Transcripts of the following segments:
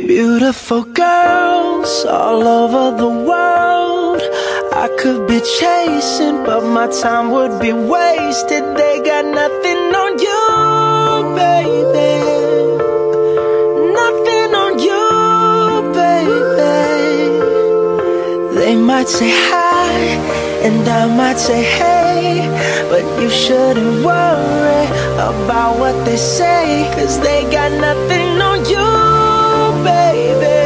Beautiful girls all over the world I could be chasing, but my time would be wasted. They got nothing on you, baby. Nothing on you, baby. They might say hi, and I might say hey, but you shouldn't worry about what they say, 'cause they got nothing on you, baby.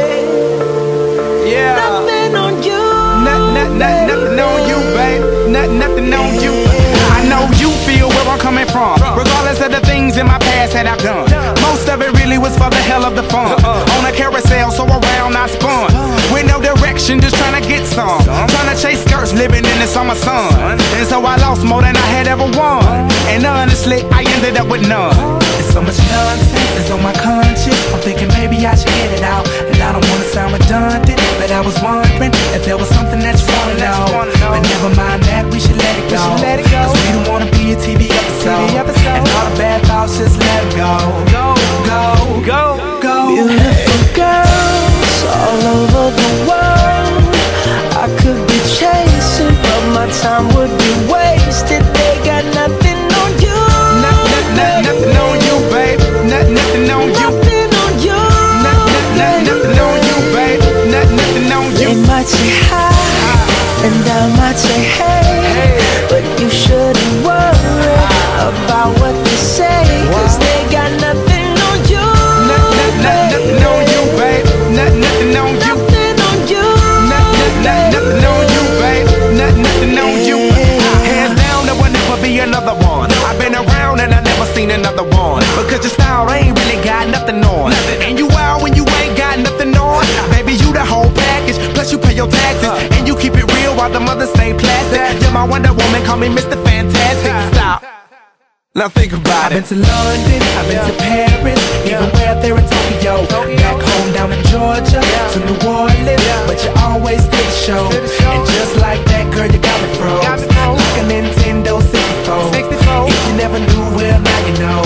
Yeah. Nothing on you. Nothing on you, babe. Nothing on you. I know you feel where I'm coming from, regardless of the things in my past that I've done. Most of it really was for the hell of the fun. On a carousel, so around I spun, with no direction, just trying to get some. Trying to chase skirts, living in the summer sun. And so I lost more than I had ever won. And honestly, I ended up with none. There's so much nonsense that's on my conscience. I'm thinking maybe I should get it out. And I don't wanna sound redundant, but I was wondering if there was something that you wanna know. But never mind that, we should let it go. 'Cause we don't wanna be a TV episode. And all the bad thoughts, just let it go. Go, go, go, go. Beautiful girls all over the world I could be chasing, but my time would be wasted. They got nothing on you. Nothing on you, babe. Nothing on you. Nothing on you. Nothing on you, babe. Nothing on you. They might say hi, and I might say hey, but you shouldn't worry about what they say, 'cause they got nothing on you. Nothing on you, babe. Nothing on you. Nothing on you. Nothing on you, babe. Nothing on you. Hands down, there will never be another one. I've been around and I never seen another one, because your style ain't really got nothing on. And you out when you ain't got nothing on. Baby, you the whole package, plus you pay your taxes, and you keep it real while the mothers stay plastic. You're my Wonder Woman, call me Mr. Fantastic. Stop. Now think about it. I've been to London, I've been to Paris, even where there in Tokyo. Back home down in Georgia, to New Orleans, but you always did the show. And just like that, girl, you got me froze, like a Nintendo 64. If you never knew, well, now you know.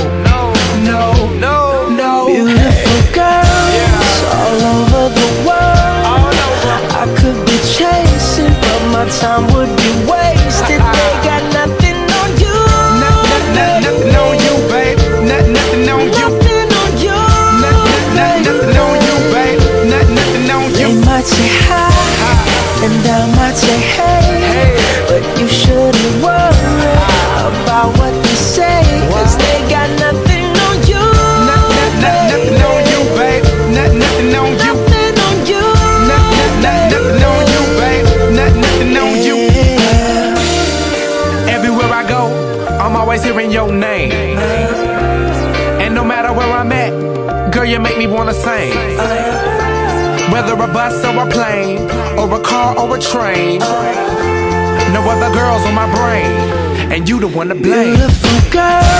No. Beautiful girls all over the world I could be chasing, but my time would be wasted. They got nothing on you. Nothing on you, babe. Nothing on you. Nothing on you. Nothing on you, babe. Nothing on you. They might say hi, and I might say hey, but you shouldn't worry about what they say, 'cause they got nothing on you. Nothing on you, babe. Nothing on you. Nothing on you. Nothing on you, babe. Nothing on you. Everywhere I go, I'm always hearing your name. And no matter where I'm at, girl, you make me wanna sing. Whether a bus or a plane, or a car or a train, no other girls on my brain, and you the one to blame. Beautiful girl